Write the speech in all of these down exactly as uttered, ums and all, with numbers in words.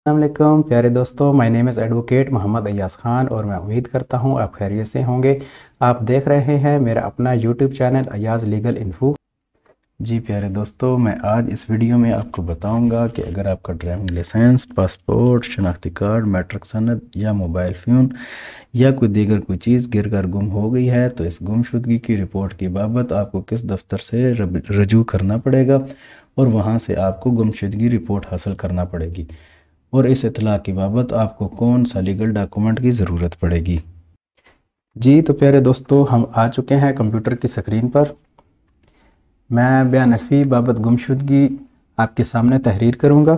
अस्सलामुअलैकुम प्यारे दोस्तों, my name is advocate Mohammad Ayyaz Khan और मैं उम्मीद करता हूँ आप खैरियत से होंगे। आप देख रहे हैं मेरा अपना YouTube channel Ayyaz legal info. जी प्यारे दोस्तों, मैं आज इस वीडियो में आपको बताऊंगा कि अगर आपका ड्राइविंग लाइसेंस, पासपोर्ट, शनाख्ती कार्ड, मैट्रिक सनद या मोबाइल फ़ोन या कोई दीगर कोई चीज़ गिर कर गुम हो गई है तो इस गुमशुदगी की रिपोर्ट की बाबत आपको किस दफ्तर से रजू करना पड़ेगा और वहाँ से आपको गुमशुदगी रिपोर्ट हासिल करना पड़ेगी और इस इतला की बाबत आपको कौन सा लीगल डॉक्यूमेंट की ज़रूरत पड़ेगी। जी तो प्यारे दोस्तों, हम आ चुके हैं कंप्यूटर की स्क्रीन पर। मैं बयान हल्फी बाबत गुमशुदगी आपके सामने तहरीर करूँगा।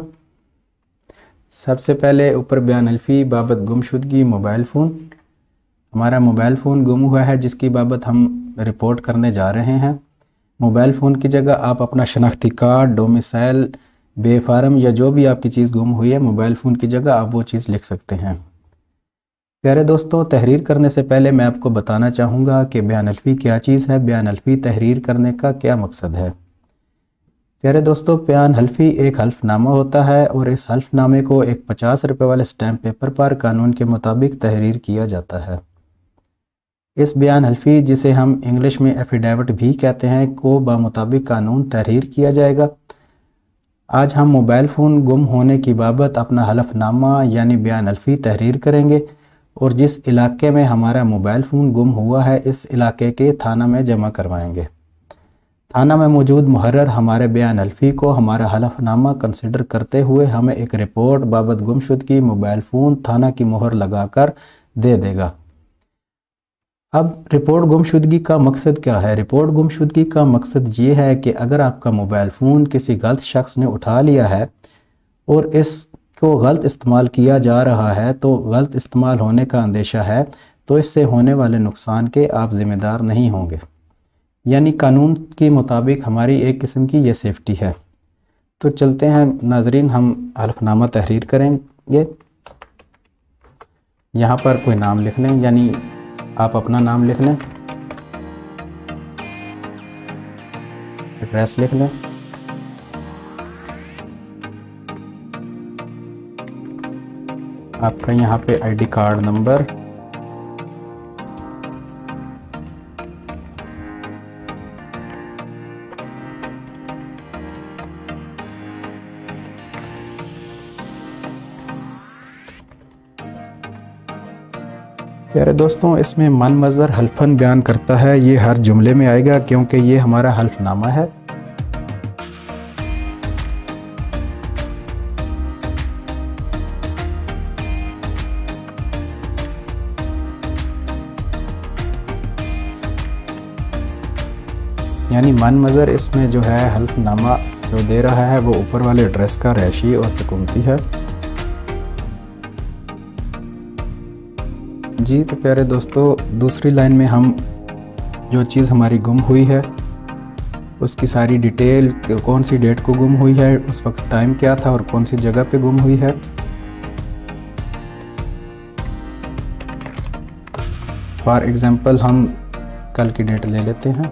सबसे पहले ऊपर बयान हल्फी बाबत गुमशुदगी मोबाइल फ़ोन। हमारा मोबाइल फ़ोन गुम हुआ है जिसकी बाबत हम रिपोर्ट करने जा रहे हैं। मोबाइल फ़ोन की जगह आप अपना शनाख्ती कार्ड, डोमिसाइल, बेफारम या जो भी आपकी चीज़ गुम हुई है मोबाइल फ़ोन की जगह आप वो चीज़ लिख सकते हैं। प्यारे दोस्तों, तहरीर करने से पहले मैं आपको बताना चाहूँगा कि बयान हल्फी क्या चीज़ है, बयान हल्फी तहरीर करने का क्या मकसद है। प्यारे दोस्तों, बयान हल्फी एक हल्फनामा होता है और इस हल्फनामे को एक पचास रुपये वाले स्टैम्प पेपर पर कानून के मुताबिक तहरीर किया जाता है। इस बयान हल्फी, जिसे हम इंग्लिश में एफिडेविट भी कहते हैं, को बामुताबिक कानून तहरीर किया जाएगा। आज हम मोबाइल फ़ोन गुम होने की बाबत अपना हलफनामा यानी बयान हल्फी तहरीर करेंगे और जिस इलाके में हमारा मोबाइल फ़ोन गुम हुआ है इस इलाके के थाना में जमा करवाएंगे। थाना में मौजूद मुहर्रर हमारे बयान हल्फी को हमारा हलफनामा कंसिडर करते हुए हमें एक रिपोर्ट बाबत गुमशुदगी मोबाइल फ़ोन थाना की मोहर लगाकर दे देगा। अब रिपोर्ट गुमशुदगी का मकसद क्या है? रिपोर्ट गुमशुदगी का मकसद ये है कि अगर आपका मोबाइल फ़ोन किसी गलत शख्स ने उठा लिया है और इसको गलत इस्तेमाल किया जा रहा है तो गलत इस्तेमाल होने का अंदेशा है तो इससे होने वाले नुकसान के आप ज़िम्मेदार नहीं होंगे। यानी कानून के मुताबिक हमारी एक किस्म की ये सेफ्टी है। तो चलते हैं नाजरीन, हम हल्फनामा तहरीर करेंगे। यहाँ पर कोई नाम लिख लें, यानी आप अपना नाम लिख लें, एड्रेस लिख लें, आपका यहाँ पे आईडी कार्ड नंबर, प्यारे दोस्तों, इसमें मन मज़र हल्फन बयान करता है, ये हर जुमले में आएगा क्योंकि ये हमारा हल्फनामा है। यानी मन मज़र इसमें जो है हल्फनामा जो दे रहा है वो ऊपर वाले एड्रेस का रैशी और सुकूमती है। जी तो प्यारे दोस्तों, दूसरी लाइन में हम जो चीज़ हमारी गुम हुई है उसकी सारी डिटेल, कौन सी डेट को गुम हुई है, उस वक्त टाइम क्या था और कौन सी जगह पे गुम हुई है। फॉर एग्ज़ाम्पल हम कल की डेट ले लेते हैं।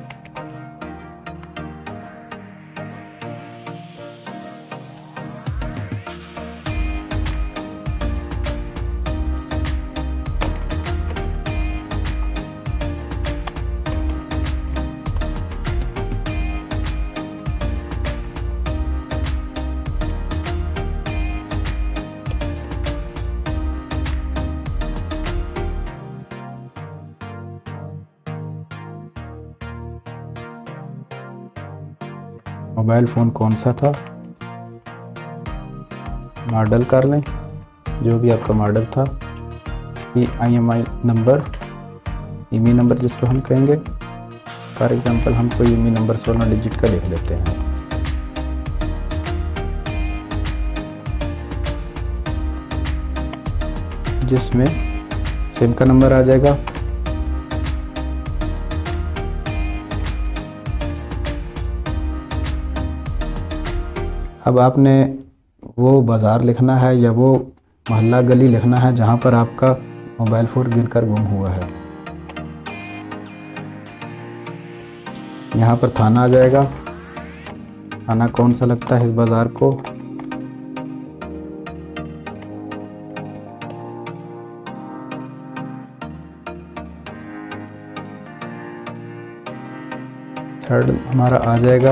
मोबाइल फ़ोन कौन सा था, मॉडल कर लें, जो भी आपका मॉडल था, इसकी आईएमआई नंबर, ईमी नंबर जिसको हम कहेंगे। फॉर एग्ज़ाम्पल हम कोई ईमी नंबर सोलह डिजिट का लिख लेते हैं। जिसमें सिम का नंबर आ जाएगा, अब आपने वो बाज़ार लिखना है या वो मोहल्ला गली लिखना है जहाँ पर आपका मोबाइल फ़ोन गिरकर गुम हुआ है। यहाँ पर थाना आ जाएगा, थाना कौन सा लगता है इस बाज़ार को, थर्ड हमारा आ जाएगा।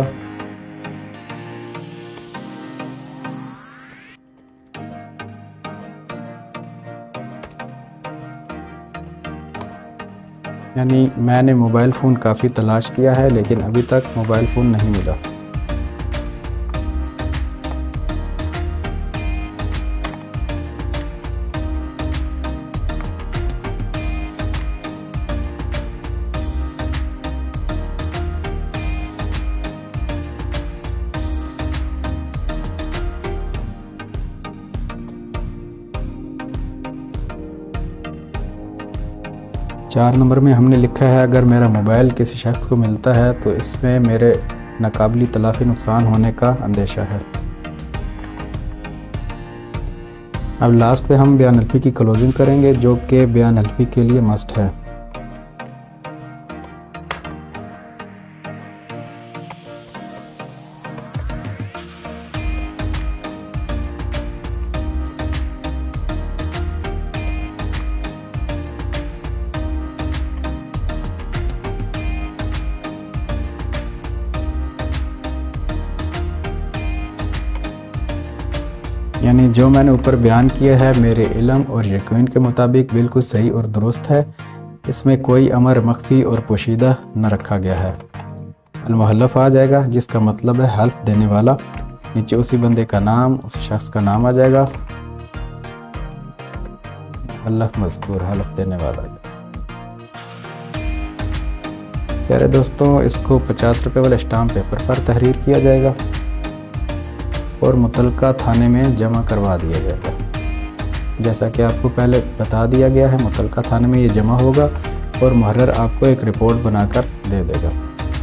यानी मैंने मोबाइल फ़ोन काफ़ी तलाश किया है लेकिन अभी तक मोबाइल फ़ोन नहीं मिला। चार नंबर में हमने लिखा है, अगर मेरा मोबाइल किसी शख्स को मिलता है तो इसमें मेरे नाकाबिल तलाफ़ी नुकसान होने का अंदेशा है। अब लास्ट पे हम बयान हल्फी की क्लोजिंग करेंगे जो कि बयान हल्फी के लिए मस्ट है। यानी जो मैंने ऊपर बयान किया है मेरे इल्म और यकीन के मुताबिक बिल्कुल सही और दुरुस्त है। इसमें कोई अमर मख्फी और पोशीदा न रखा गया है। अल-मुहल्लफ आ जाएगा जिसका मतलब है हल्फ देने वाला। नीचे उसी बंदे का नाम, उस शख्स का नाम आ जाएगा। हल्फ मज़कूर, हल्फ देने वाला। प्यारे दोस्तों, इसको पचास रुपये वाले स्टाम्प पेपर पर तहरीर किया जाएगा और मुतलका थाने में जमा करवा दिया जाएगा। जैसा कि आपको पहले बता दिया गया है, मुतलका थाने में ये जमा होगा और मुहर्रर आपको एक रिपोर्ट बनाकर दे देगा।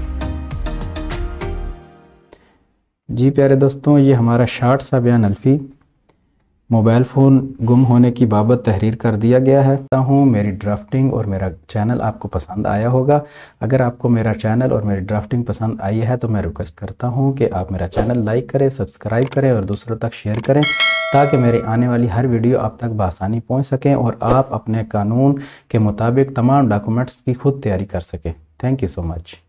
जी प्यारे दोस्तों, ये हमारा शार्ट सा बयान हल्फी मोबाइल फ़ोन गुम होने की बाबत तहरीर कर दिया गया है। हूँ मेरी ड्राफ्टिंग और मेरा चैनल आपको पसंद आया होगा। अगर आपको मेरा चैनल और मेरी ड्राफ्टिंग पसंद आई है तो मैं रिक्वेस्ट करता हूँ कि आप मेरा चैनल लाइक करें, सब्सक्राइब करें और दूसरों तक शेयर करें ताकि मेरी आने वाली हर वीडियो आप तक बआसानी पहुँच सकें और आप अपने कानून के मुताबिक तमाम डॉक्यूमेंट्स की खुद तैयारी कर सकें। Thank you so much.